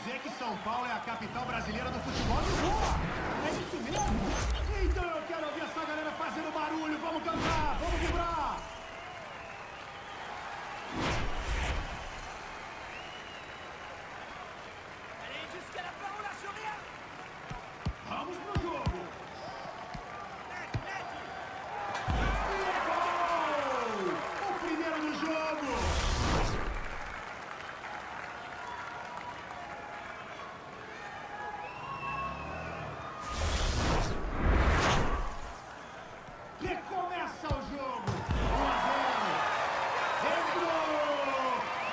dizer que São Paulo é a capital brasileira do futebol de rua. É isso mesmo? Então eu quero ouvir essa galera fazendo barulho. Vamos cantar, vamos vibrar. Vamos pro jogo. E é gol! O primeiro do jogo. Recomeça o jogo. 1-0. Entrou!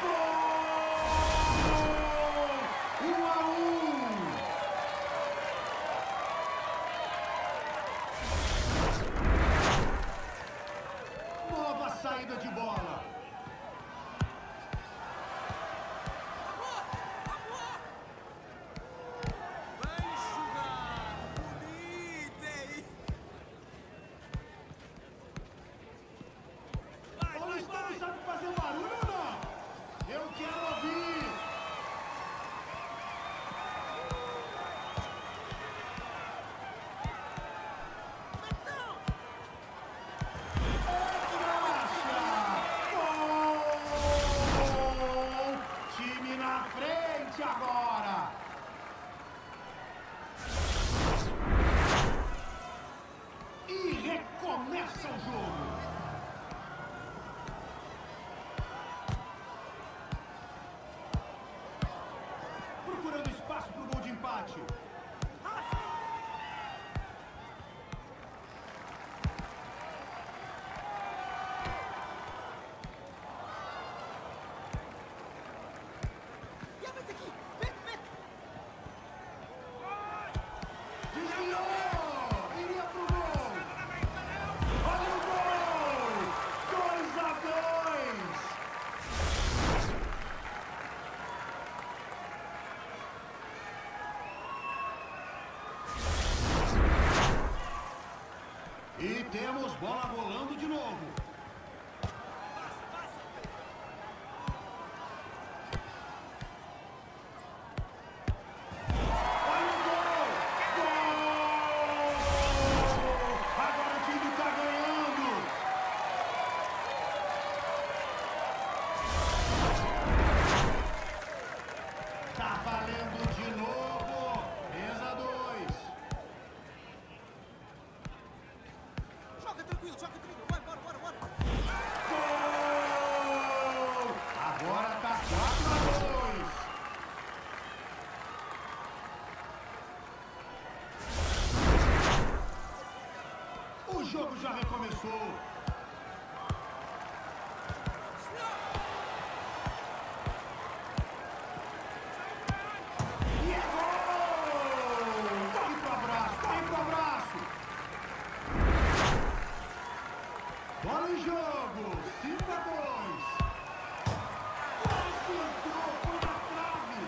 Gol! 1-1. Nova saída de bola. O Estado sabe fazer barulho ou não? Eu quero ouvir. Gol! Time na frente agora. E recomeça o jogo. Procurando espaço para o gol de empate. Desviou! Iria pro gol! Olha o gol! 2-2! E temos bola rolando de novo. Olha o gol! Gol! Agora o time está ganhando. Tá valendo de novo. 3-2. Joga tranquilo, bora. Gol! Agora tá 4-2. O jogo já recomeçou. E é gol! Corre pro abraço! Bola em jogo! 5-2. Quase entrou, foi na trave.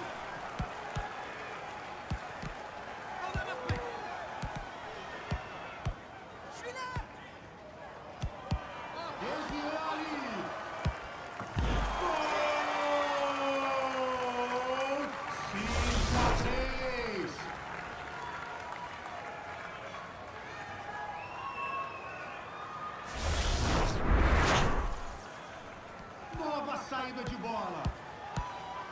Desviou ali. Gol! 5-3. Nova saída de bola.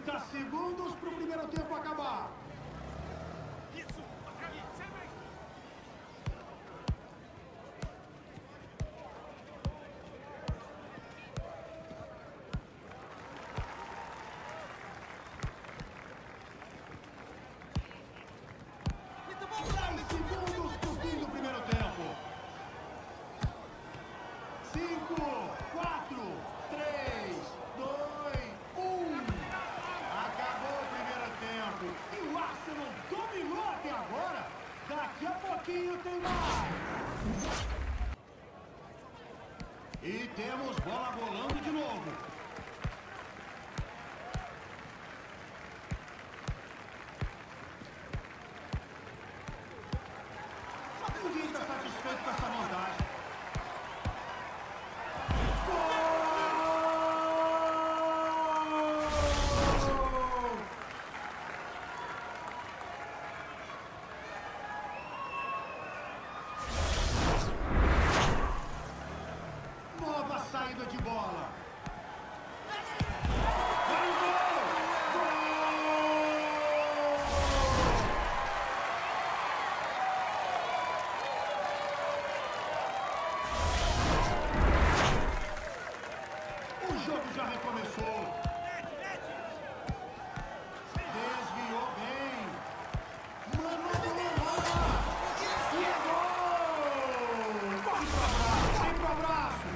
30 segundos para o primeiro tempo acabar. Isso! Aí, serve! Muito bom! 10 segundos para o fim do primeiro tempo. 5, 4, 3, 2, 1. Acabou o primeiro tempo. E o Arsenal dominou até agora. Daqui a pouquinho tem mais. E temos bola rolando de novo. Ninguém está satisfeito com essa vantagem. Nova saída de bola. Vai o gol! Gol! O jogo já recomeçou. Desviou bem. Mano, e é gol! Corre pro abraço, vem pro abraço.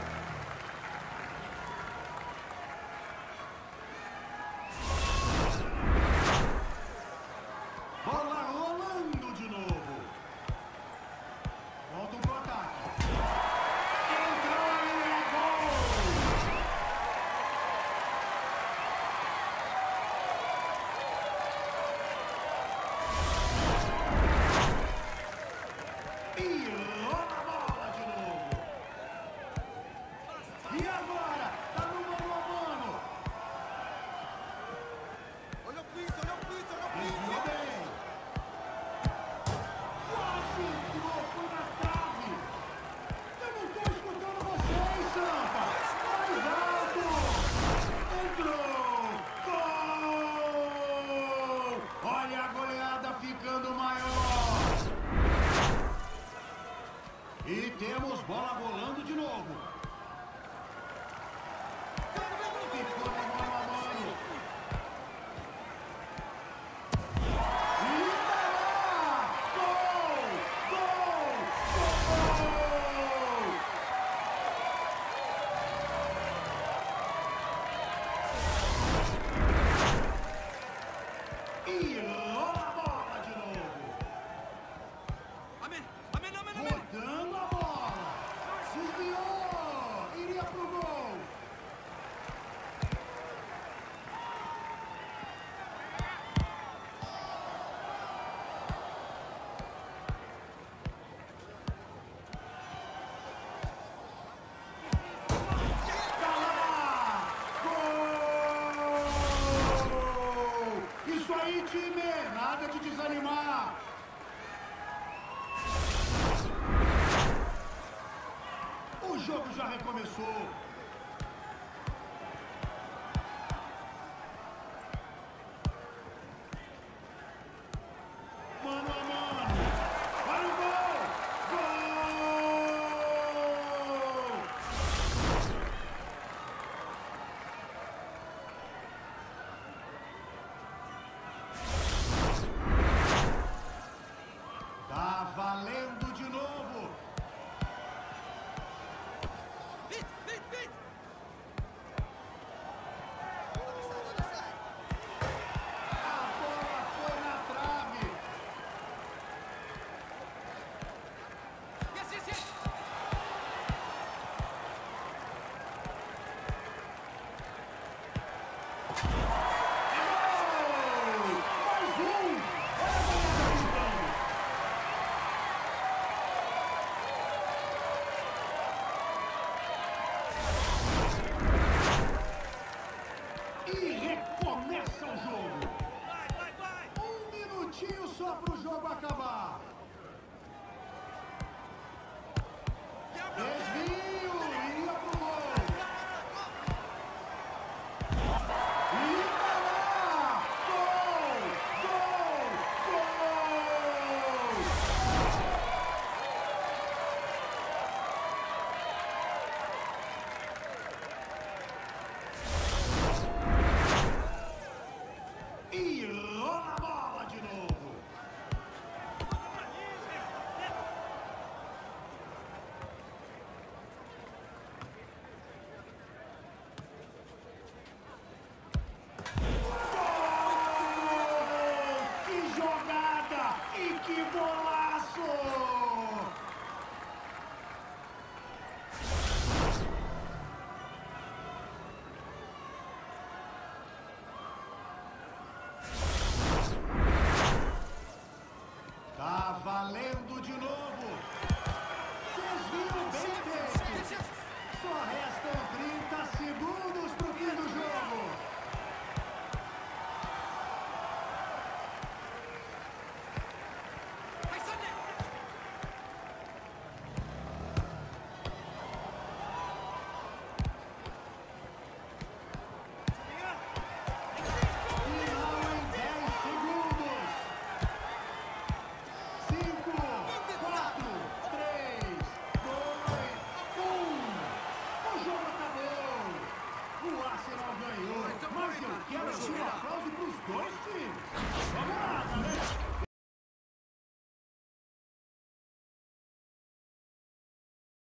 Bola rolando de novo. Volta pro ataque. Entrou e é gol! E rola a bola de novo. E agora? Tá no mano a mano. Olha o piso, olha o piso, olha o Desviou piso! bem. Quase entrou, foi na trave. Eu não tô escutando vocês, Sampa. Mais alto. Entrou. Gol! Olha a goleada ficando maior. E temos bola rolando de novo. Ficou no mano a mano. E tá lá! Gol! Gol! Gol! E rola a bola de novo. Amém, amém, amém, amém! Rodando a bola. Desviou. Iria pro gol. Tá lá. Gol. Isso aí, time. Nada de desanimar. O jogo já recomeçou. Mano a mano. Olha o gol! Gol! Tá valendo de novo. Vite, vite, vite! A bola foi na trave. Yes, yes, yes! Gol! Mais um. Olha a goleada pintando. E recomeça o jogo. Vai, vai, vai! Um minutinho só pro jogo acabar. Desvio, iria pro gol. E tá lá! E rola a bola de novo. Gol! Que jogada! E que bola!